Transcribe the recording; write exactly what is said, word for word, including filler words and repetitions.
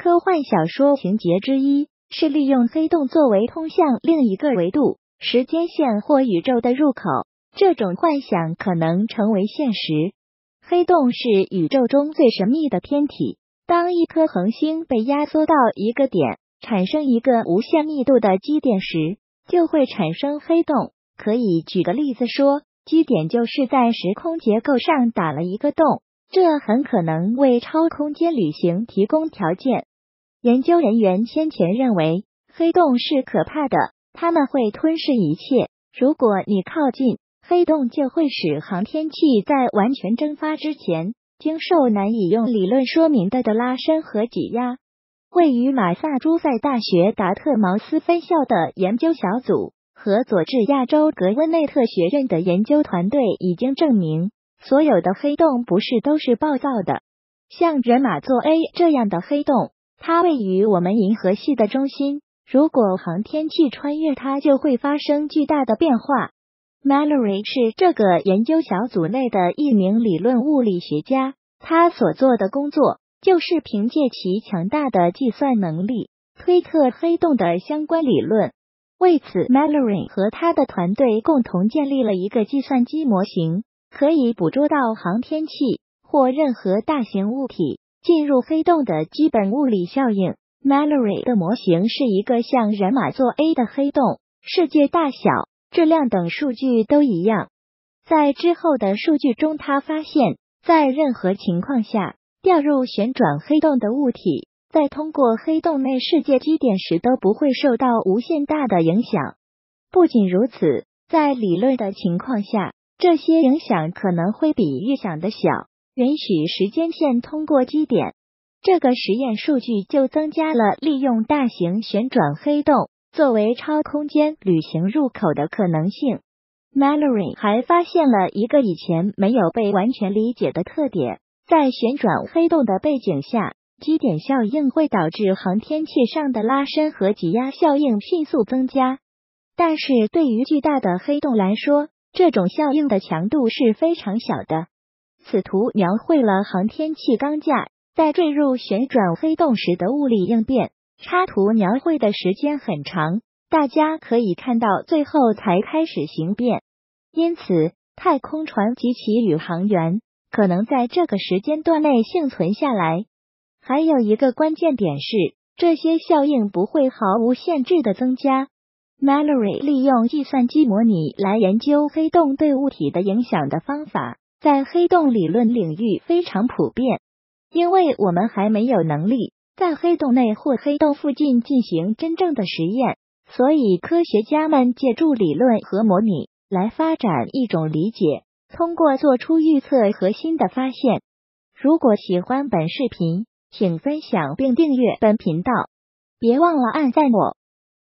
科幻小说情节之一是利用黑洞作为通向另一个维度、时间线或宇宙的入口，这种幻想可能成为现实。黑洞是宇宙中最神秘的天体，当一颗恒星被压缩到一个点，产生一个无限密度的基点时，就会产生黑洞。可以举个例子说，基点就是在时空结构上打了一个洞，这很可能为超空间旅行提供条件。研究人员先前认为，黑洞是可怕的，它们会吞噬一切。如果你靠近，黑洞就会使航天器在完全蒸发之前，经受难以用理论说明的的拉伸和挤压。位于马萨诸塞大学达特茅斯分校的研究小组和佐治亚州格温内特学院的研究团队已经证明，所有的黑洞不是都是暴躁的。像人马座 A 这样的黑洞，它位于我们银河系的中心，如果航天器穿越它，就会发生巨大的变化。Mallory 是这个研究小组内的一名理论物理学家，他所做的工作就是凭借其强大的计算能力推测黑洞的相关理论。为此 Mallory 和他的团队共同建立了一个计算机模型，可以捕捉到航天器或任何大型物体进入黑洞的基本物理效应。 Mallory 的模型是一个像人马座 A 的黑洞，世界大小、质量等数据都一样。在之后的数据中，他发现，在任何情况下，掉入旋转黑洞的物体在通过黑洞内世界基点时都不会受到无限大的影响。不仅如此，在理论的情况下，这些影响可能会比预想的小，允许时间线通过基点。这个实验数据就增加了利用大型旋转黑洞作为超空间旅行入口的可能性。Mallory 还发现了一个以前没有被完全理解的特点，在旋转黑洞的背景下，基点效应会导致航天器上的拉伸和挤压效应迅速增加。但是对于巨大的黑洞来说，这种效应的强度是非常小的。此图描绘了航天器钢架在坠入旋转黑洞时的物理应变，插图描绘的时间很长，大家可以看到最后才开始形变。因此，太空船及其宇航员可能在这个时间段内幸存下来。还有一个关键点是，这些效应不会毫无限制的增加。Mallory 利用计算机模拟来研究黑洞对物体的影响的方法，在黑洞理论领域非常普遍。因为我们还没有能力在黑洞内或黑洞附近进行真正的实验，所以科学家们借助理论和模拟来发展一种理解，通过做出预测和新的发现。如果喜欢本视频，请分享并订阅本频道，别忘了按赞我。